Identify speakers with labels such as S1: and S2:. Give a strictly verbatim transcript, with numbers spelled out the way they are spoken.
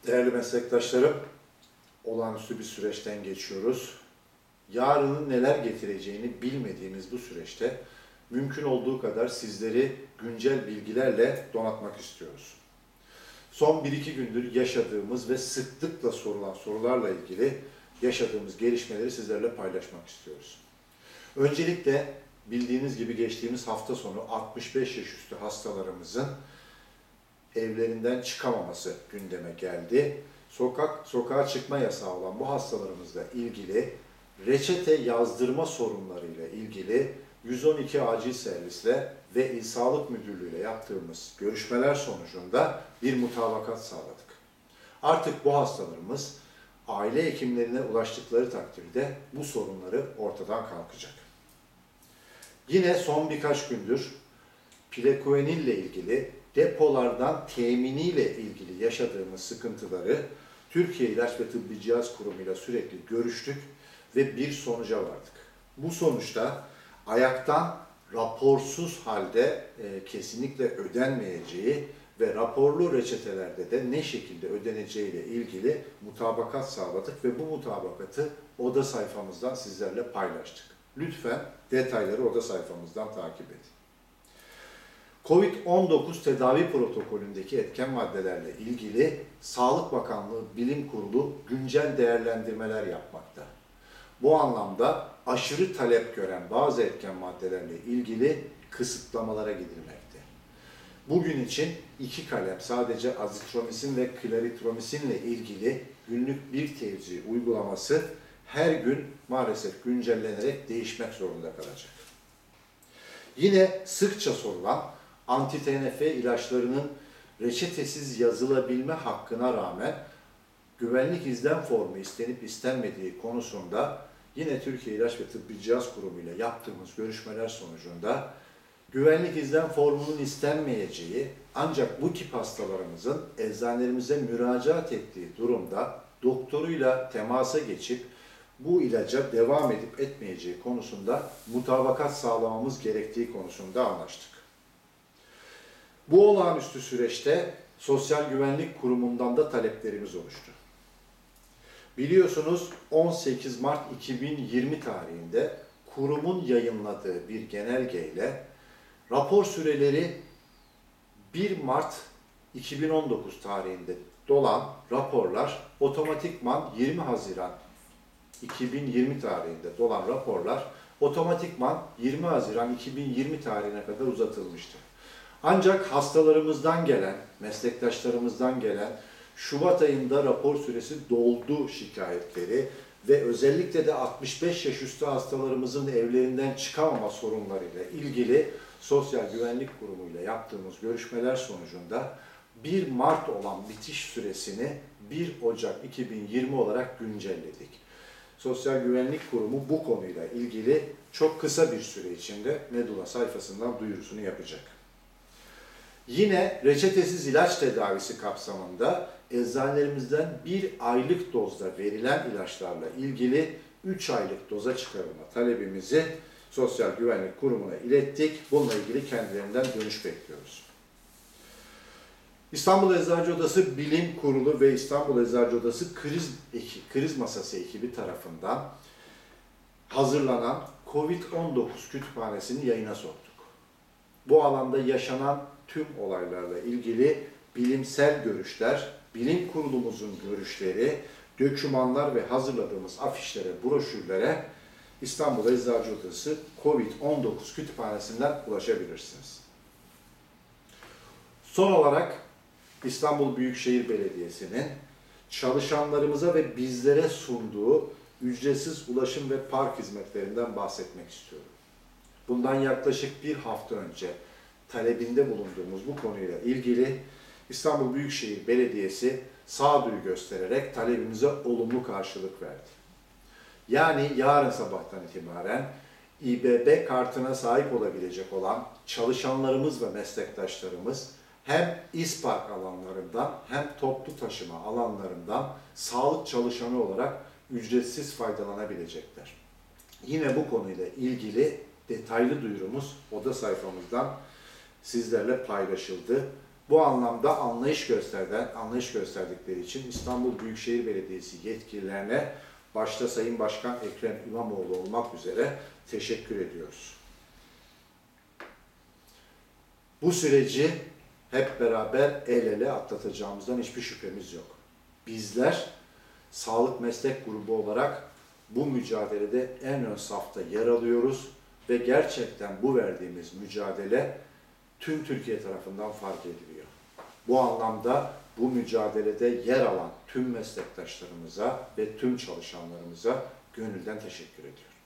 S1: Değerli meslektaşlarım, olağanüstü bir süreçten geçiyoruz. Yarının neler getireceğini bilmediğimiz bu süreçte mümkün olduğu kadar sizleri güncel bilgilerle donatmak istiyoruz. Son bir iki gündür yaşadığımız ve sıklıkla sorulan sorularla ilgili yaşadığımız gelişmeleri sizlerle paylaşmak istiyoruz. Öncelikle bildiğiniz gibi geçtiğimiz hafta sonu altmış beş yaş üstü hastalarımızın evlerinden çıkamaması gündeme geldi. Sokak sokağa çıkma yasağı olan bu hastalarımızla ilgili reçete yazdırma sorunlarıyla ilgili yüz on iki acil servisle ve İl Sağlık Müdürlüğü ile yaptığımız görüşmeler sonucunda bir mutabakat sağladık. Artık bu hastalarımız aile hekimlerine ulaştıkları takdirde bu sorunları ortadan kalkacak. Yine son birkaç gündür plekuvenil ile ilgili depolardan teminiyle ilgili yaşadığımız sıkıntıları Türkiye İlaç ve Tıbbi Cihaz Kurumu ile sürekli görüştük ve bir sonuca vardık. Bu sonuçta ayaktan raporsuz halde e, kesinlikle ödenmeyeceği ve raporlu reçetelerde de ne şekilde ödeneceği ile ilgili mutabakat sağladık ve bu mutabakatı oda sayfamızdan sizlerle paylaştık. Lütfen detayları oda sayfamızdan takip edin. kovid on dokuz tedavi protokolündeki etken maddelerle ilgili Sağlık Bakanlığı Bilim Kurulu güncel değerlendirmeler yapmakta. Bu anlamda aşırı talep gören bazı etken maddelerle ilgili kısıtlamalara gidilmekte. Bugün için iki kalem sadece azitromisin ve klaritromisin ile ilgili günlük bir tevzi uygulaması her gün maalesef güncellenerek değişmek zorunda kalacak. Yine sıkça sorulan anti-T N F ilaçlarının reçetesiz yazılabilme hakkına rağmen güvenlik izlem formu istenip istenmediği konusunda yine Türkiye İlaç ve Tıbbi Cihaz Kurumu ile yaptığımız görüşmeler sonucunda güvenlik izlem formunun istenmeyeceği ancak bu tip hastalarımızın eczanelerimize müracaat ettiği durumda doktoruyla temasa geçip bu ilaca devam edip etmeyeceği konusunda mutabakat sağlamamız gerektiği konusunda anlaştık. Bu olağanüstü süreçte Sosyal Güvenlik Kurumu'ndan da taleplerimiz oluştu. Biliyorsunuz on sekiz Mart iki bin yirmi tarihinde kurumun yayınladığı bir genelgeyle rapor süreleri bir Mart iki bin on dokuz tarihinde dolan raporlar otomatikman yirmi Haziran iki bin yirmi tarihinde dolan raporlar otomatikman yirmi Haziran iki bin yirmi tarihine kadar uzatılmıştır. Ancak hastalarımızdan gelen, meslektaşlarımızdan gelen Şubat ayında rapor süresi doldu şikayetleri ve özellikle de altmış beş yaş üstü hastalarımızın evlerinden çıkamama sorunlarıyla ilgili Sosyal Güvenlik Kurumu ile yaptığımız görüşmeler sonucunda bir Mart olan bitiş süresini bir Ocak iki bin yirmi olarak güncelledik. Sosyal Güvenlik Kurumu bu konuyla ilgili çok kısa bir süre içinde Medula sayfasından duyurusunu yapacak. Yine reçetesiz ilaç tedavisi kapsamında eczanelerimizden bir aylık dozda verilen ilaçlarla ilgili üç aylık doza çıkarılma talebimizi Sosyal Güvenlik Kurumu'na ilettik. Bununla ilgili kendilerinden dönüş bekliyoruz. İstanbul Eczacı Odası Bilim Kurulu ve İstanbul Eczacı Odası Kriz, Kriz Masası ekibi tarafından hazırlanan kovid on dokuz kütüphanesini yayına soktuk. Bu alanda yaşanan tüm olaylarla ilgili bilimsel görüşler, bilim kurulumuzun görüşleri, dokümanlar ve hazırladığımız afişlere, broşürlere İstanbul Eczacı Odası kovid on dokuz kütüphanesinden ulaşabilirsiniz. Son olarak İstanbul Büyükşehir Belediyesi'nin çalışanlarımıza ve bizlere sunduğu ücretsiz ulaşım ve park hizmetlerinden bahsetmek istiyorum. Bundan yaklaşık bir hafta önce talebinde bulunduğumuz bu konuyla ilgili İstanbul Büyükşehir Belediyesi sağduyu göstererek talebimize olumlu karşılık verdi. Yani yarın sabahtan itibaren İ B B kartına sahip olabilecek olan çalışanlarımız ve meslektaşlarımız hem İSPARK alanlarından hem toplu taşıma alanlarından sağlık çalışanı olarak ücretsiz faydalanabilecekler. Yine bu konuyla ilgili detaylı duyurumuz oda sayfamızdan sizlerle paylaşıldı. Bu anlamda anlayış gösterden, anlayış gösterdikleri için İstanbul Büyükşehir Belediyesi yetkililerine başta Sayın Başkan Ekrem İmamoğlu olmak üzere teşekkür ediyoruz. Bu süreci hep beraber el ele atlatacağımızdan hiçbir şüphemiz yok. Bizler sağlık meslek grubu olarak bu mücadelede en ön safta yer alıyoruz ve gerçekten bu verdiğimiz mücadele tüm Türkiye tarafından fark ediliyor. Bu anlamda bu mücadelede yer alan tüm meslektaşlarımıza ve tüm çalışanlarımıza gönülden teşekkür ediyorum.